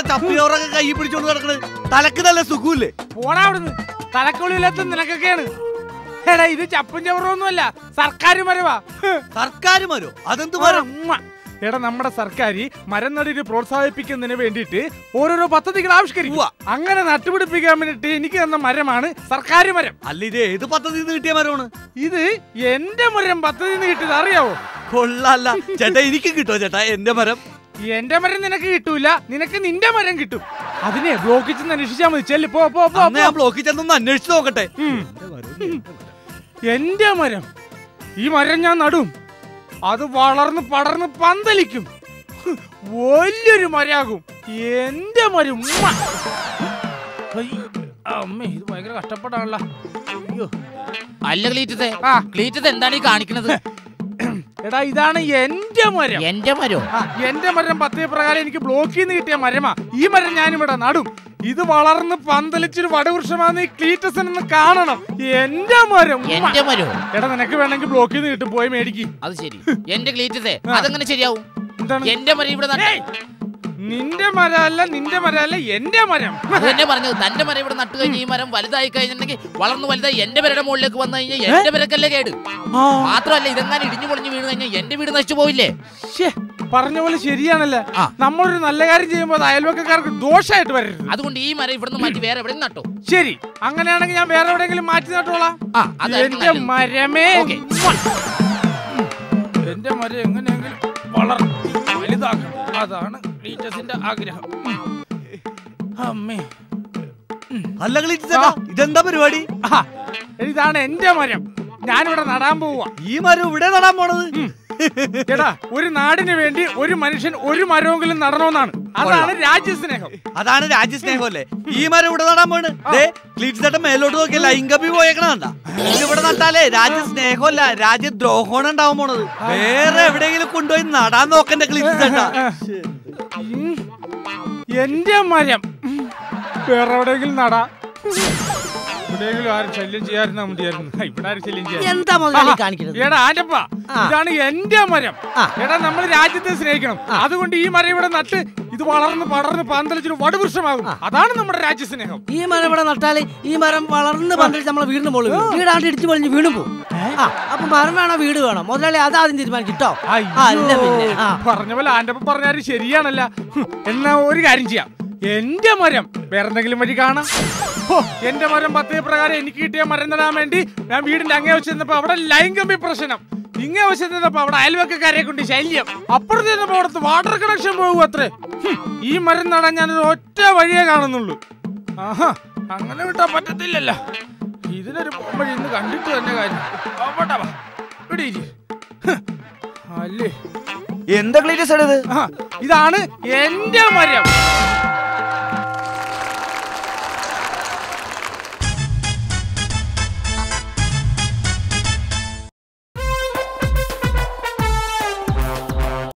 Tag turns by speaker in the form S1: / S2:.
S1: ചപ്പിയോറൊക്കെ കൈ പിടിച്ചോണ്ട് നടക്കണ്. തലക്ക് നല്ല സുഖമില്ലേ?
S2: പോടാ അവിടുന്ന്. തലക്കൊള്ളില്ലാത്ത നിനക്കൊക്കെയാണ്. എടാ ഇത് ചപ്പും ചവറൊന്നുമല്ല, സർക്കാർ മരവാ.
S1: സർക്കാർ മരോ? അതെന്ത് മരം?
S2: എടാ നമ്മുടെ സർക്കാർ മരം നടീര് പ്രോത്സാഹിപ്പിക്കുന്നതിന് വേണ്ടിയിട്ട് ഓരോരോ പദ്ധതികൾ ആവിഷ്കരിക്കുക. അങ്ങനെ നട്ടുപിടിപ്പിക്കാൻ വേണ്ടിട്ട് എനിക്ക് തന്ന മരമാണ് സർക്കാർ മരം.
S1: അല്ല, ഇത് ഏത് പദ്ധതി കിട്ടിയ മരമാണ്?
S2: ഇത് എന്റെ മരം പദ്ധതി കിട്ടിയത് അറിയാവോ?
S1: കൊള്ളല്ല ചേട്ടാ, എനിക്ക് കിട്ടുമോ ചേട്ടാ എന്റെ മരം?
S2: എന്റെ മരം നിനക്ക് കിട്ടൂല, നിനക്ക് നിന്റെ മരം കിട്ടും. അതിനെ ബ്ലോക്കിൽ ചെന്ന് അന്വേഷിച്ചാ മതി. ചെല്ലു, പോ.
S1: ഞാൻ ബ്ലോക്കിൽ ചെന്നൊന്ന് അന്വേഷിച്ച് നോക്കട്ടെ.
S2: എന്റെ മരം, ഈ മരം ഞാൻ നടും. അത് വളർന്ന് പടർന്ന് പന്തലിക്കും, വലിയൊരു മരമാകും എന്റെ മരം. അമ്മേ, ഇത് ഭയങ്കര കഷ്ടപ്പെടാണല്ലോ.
S3: അല്ല ക്ലീറ്റത്തെ എന്താണ് ഈ കാണിക്കുന്നത്?
S2: എടാ ഇതാണ് എന്റെ മരം.
S3: എന്റെ മരം?
S2: എന്റെ മരം പദ്ധതി പ്രകാരം എനിക്ക് ബ്ലോക്കിൽ നിന്ന് കിട്ടിയ മരമാ. ഈ മരം ഞാനിവിടെ നടും. ഇത് വളർന്ന് പന്തലിച്ചൊരു വടവൃക്ഷമാണെന്ന് ഈ ക്ലീറ്റസ് എന്ന് കാണണം. എന്റെ മരം.
S3: എന്റെ മരം?
S2: എടാ നിനക്ക് വേണമെങ്കിൽ ബ്ലോക്കിൽ നിന്ന് കിട്ടും, പോയി മേടിക്കും.
S3: അത് ശരി. എന്റെ ക്ലീറ്റസേ, അതെങ്ങനെ ശരിയാവും?
S2: എന്താണ്
S3: എന്റെ മരം ഇവിടെ?
S2: നിന്റെ മരമല്ല, നിന്റെ മരമല്ല, എന്റെ മരം.
S3: അതെന്നെ പറഞ്ഞത്. തന്റെ മരം ഇവിടെ നട്ടു കഴിഞ്ഞാൽ ഈ മരം വലുതായി കഴിഞ്ഞിട്ടുണ്ടെങ്കിൽ വളർന്ന് വലുതായി എന്റെ പേരുടെ മുകളിലേക്ക് വന്നു കഴിഞ്ഞാൽ എന്റെ പേരക്കല്ലേ കേട്. മാത്രമല്ല ഇതെങ്ങനെ ഇടിഞ്ഞു പൊളിഞ്ഞു വീണ് കഴിഞ്ഞാൽ എന്റെ വീട് നശിച്ചു പോയില്ലേ?
S2: പറഞ്ഞ പോലെ ശരിയാണല്ലേ. നമ്മളൊരു നല്ല കാര്യം ചെയ്യുമ്പോൾ അയൽവക്കക്കാർക്ക് ദോഷമായിട്ട് വരരുത്.
S3: അതുകൊണ്ട് ഈ മരം ഇവിടുന്ന് മാറ്റി വേറെ എവിടെയും നട്ടോ.
S2: ശരി, അങ്ങനെയാണെങ്കിൽ ഞാൻ വേറെ എവിടെയെങ്കിലും മാറ്റി നട്ടോളാം. എന്റെ മരമേ, എന്റെ മരം എങ്ങനെയെങ്കിലും വളർത്തി വലുതാക്കണം. അതാണ് ക്ലീറ്റസിന്റെ ആഗ്രഹം. അമ്മേ.
S1: അല്ല ക്ലീറ്റസ്, ഇതെന്താ പരിപാടി?
S2: ഇതാണ് എന്റെ മരം, ഞാനിവിടെ നടാൻ പോവാ.
S1: ഈ മരം ഇവിടെ നടാൻ പോണത്?
S2: എടാ, ഒരു നാടിന് വേണ്ടി ഒരു മനുഷ്യൻ ഒരു മരമെങ്കിലും നടണമെന്നാണ്. അതാണ് രാജ്യസ്നേഹം.
S1: അതാണ് രാജ്യസ്നേഹം അല്ലേ? ഈ മരം ഇവിടെ നടാൻ പോണ്. ക്ലീറ്റസ് മേലോട്ട് നോക്കിയ ലൈംഗബി പോയേക്കണ. ഇവിടെ നട്ടാലേ രാജ്യസ്നേഹമല്ല, രാജ്യദ്രോഹമാണ് ഉണ്ടാവാൻ പോണത്. വേറെ എവിടെയെങ്കിലും കൊണ്ടുപോയി നടാൻ നോക്കണ്ട ക്ലീറ്റസ് ചേട്ടാ.
S2: എന്റെ മരം വേറെ എവിടെയെങ്കിലും നടാ. എവിടെയെങ്കിലും ആരും ശല്യം ചെയ്യാറുണ്ടാ മതിയായിരുന്നു. ഇവിടെ ആരും ശല്യം ചെയ്യാൻ. എടാ ആന്റപ്പ, ഇതാണ് എന്റെ മരം. എടാ നമ്മൾ രാജ്യത്തെ സ്നേഹിക്കണം. അതുകൊണ്ട് ഈ മരം ഇവിടെ നട്ട് ഇത് വളർന്ന് പടർന്ന് പന്തലിച്ചൊരു വടവൃക്ഷമാകും. അതാണ് നമ്മുടെ രാജ്യസ്നേഹം.
S4: ഈ മരം ഇവിടെ നട്ടാല് ഈ മരം വളർന്ന് പന്തലിച്ച് നമ്മളെ വീടിന് മുകളിൽ വീടാണ്ട് ഇടിച്ചു പൊളിഞ്ഞ് വീണും പോകും. അപ്പൊ മരം വേണോ വീട് വേണോ മുതലാളി അതാദ്യം തീരുമാനിക്കും കേട്ടോ.
S2: പറഞ്ഞ പോലെ ആന്റപ്പ പറഞ്ഞാലും ശരിയാണല്ല. എന്നാ ഒരു കാര്യം ചെയ്യാം, എന്റെ മരം വേറെന്തെങ്കിലും വഴി കാണാം. എന്റെ മരം പദ്ധതി പ്രകാരം എനിക്ക് കിട്ടിയ മരം നടാൻ വേണ്ടി ഞാൻ വീടിന്റെ അങ്ങേ വെച്ച് നിന്നപ്പോ അവിടെ ലൈംഗിക പ്രശ്നം, ഇങ്ങേ വെച്ച് നിന്നപ്പോ അവിടെ അയൽവക്കക്കാരെ കൊണ്ട് ശല്യം, അപ്പുറത്ത് ചെന്നപ്പോ അവിടുത്തെ വാട്ടർ കണക്ഷൻ പോകും അത്രേ. ഈ മരം നടാൻ ഞാനൊരു ഒറ്റ വഴിയേ കാണുന്നുള്ളൂ. ആഹാ, അങ്ങനെ വിട്ടാ പറ്റത്തില്ലല്ലോ. ഇതിനൊരു വഴി ഇന്ന് കണ്ടിട്ട് തന്നെ കാര്യം.
S1: എന്താ ക്ലീറ്റസ്?
S2: ഇതാണ് എന്റെ മരം.